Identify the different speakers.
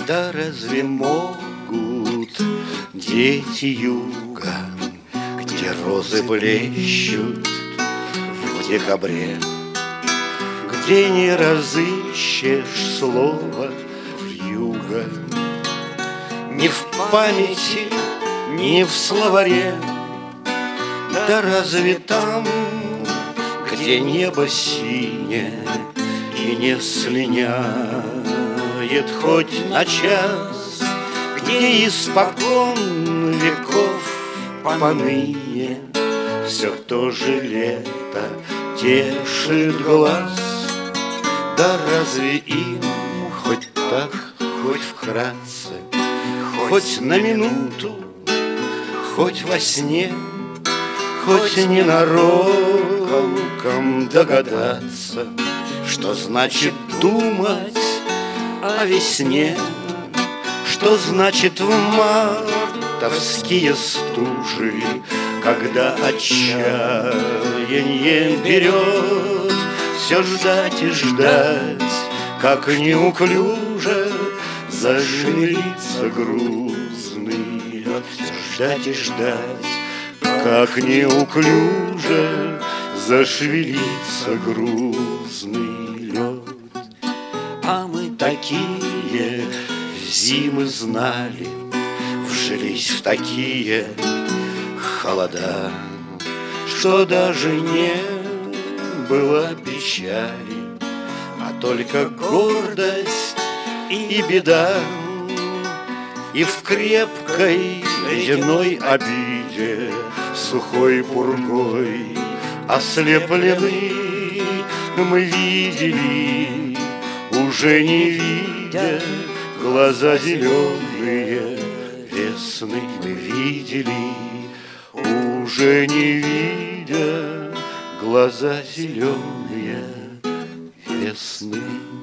Speaker 1: Да разве могут дети юга, где розы блещут в декабре, где не разыщешь слова вьюга ни в памяти, ни в словаре? Да разве там, где небо синее и не слиняет хоть на час, где испокон веков поныне все то же лето тешит глаз? Да разве им хоть так, хоть вкратце, хоть на минуту, хоть во сне, хоть ненароком догадаться, что значит думать о весне, что значит в мартовские стужи, когда отчаяние берет все ждать и ждать, как неуклюже зашевелится грузный лед. Все ждать и ждать, как неуклюже зашевелится грузный лед. А мы такие зимы знали, вжились в такие холода, что даже не было печали, а только гордость и беда. И в крепкой ледяной обиде сухой пургой ослеплены мы видели, уже не видя глаза зеленые весны. Мы видели, уже не видя глаза зеленые весны.